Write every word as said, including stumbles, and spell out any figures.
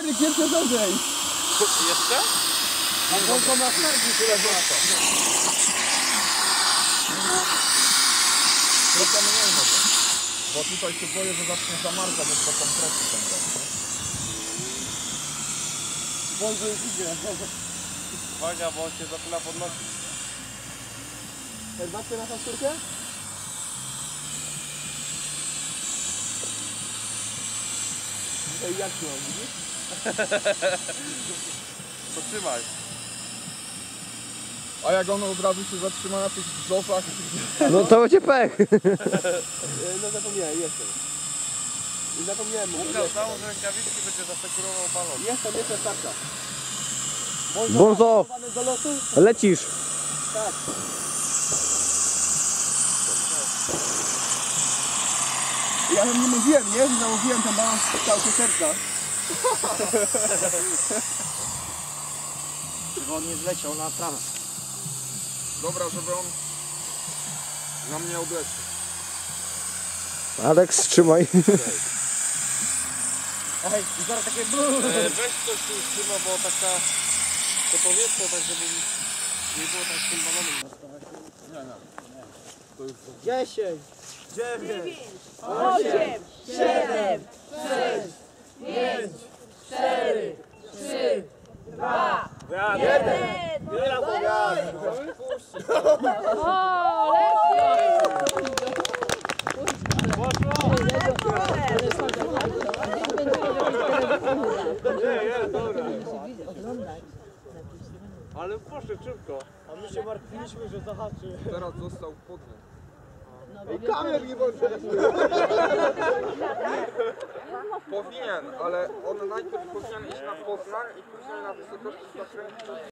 Nie pierwsze żołdziej. Jeszcze? A wąko na snarki tyle własa. Trochę mniej może. Bo tutaj się boję, że zacznie zamarzać, bo to kompresy będą. Wąko już idzie. Uwaga, bo on się zaczyna podnosić. Herbatkę na fakturkę? Ej, jak mam, widzisz? To trzymaj. A jak on od razu się zatrzyma na tych brzozach? No to będzie pech. No zapomniałem, jestem. Zapomniałem. Łukasz, załóż rękawiczki, będzie zasekurował balon. Jestem, jestem, starta. Bonzo, Do lotu? lecisz. Tak. Ja bym nie mówiłem, nie? Że założyłem ten balon w kształcie serca. Żeby on nie zleciał na trawę. Dobra, żeby on na mnie odleciał. Aleks, trzymaj. Ej, i zaraz takie... E, weź coś tu trzyma, bo taka to powietrze, tak żeby nie było tak z tym balonem. Nie, nie. To już dziesięć, dziewięć, osiem, siedem, sześć, pięć, cztery, trzy, dwa, jeden. O, ale poszedł szybko. A my się martwiliśmy, że zahaczy. Teraz został pod nim. I kamer nie może. Powinien, ale on najpierw powinien iść na Poznań i później na wysokości zakrętu.